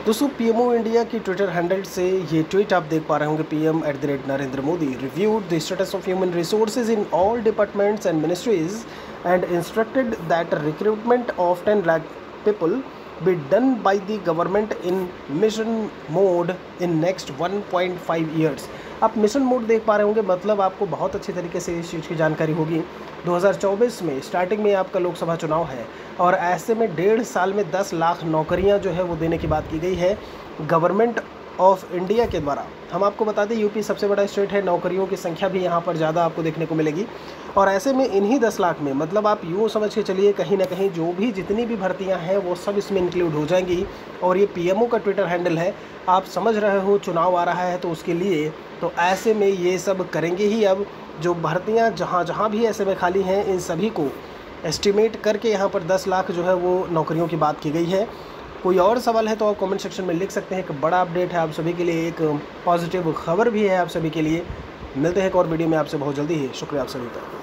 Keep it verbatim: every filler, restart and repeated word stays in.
दोस्तों PMO India की Twitter handle से ये ट्वीट आप देख पा रहे होंगे। PM at the rate Narendra Modi reviewed the status of human resources in all departments and ministries and instructed that recruitment of ten lakh people be done by the government in mission mode in next one point five years। आप mission mode देख पा रहे होंगे, मतलब आपको बहुत अच्छी तरीके से इस चीज़ की जानकारी होगी। दो हज़ार चौबीस में स्टार्टिंग में आपका लोकसभा चुनाव है और ऐसे में डेढ़ साल में दस लाख नौकरियां जो है वो देने की बात की गई है गवर्नमेंट ऑफ इंडिया के द्वारा। हम आपको बता दें यूपी सबसे बड़ा स्टेट है, नौकरियों की संख्या भी यहाँ पर ज़्यादा आपको देखने को मिलेगी। और ऐसे में इन्हीं दस लाख में मतलब आप यूँ समझ के चलिए कहीं ना कहीं जो भी जितनी भी भर्तियाँ हैं वो सब इसमें इंक्लूड हो जाएंगी। और ये पीएमओ का ट्विटर हैंडल है, आप समझ रहे हो चुनाव आ रहा है तो उसके लिए, तो ऐसे में ये सब करेंगे ही। अब जो भर्तियाँ जहाँ जहाँ भी ऐसे में खाली हैं इन सभी को एस्टिमेट करके यहाँ पर दस लाख जो है वो नौकरियों की बात की गई है। कोई और सवाल है तो आप कमेंट सेक्शन में लिख सकते हैं। एक बड़ा अपडेट है आप सभी के लिए, एक पॉजिटिव खबर भी है आप सभी के लिए। मिलते हैं एक और वीडियो में आपसे बहुत जल्दी ही। शुक्रिया आप सभी का।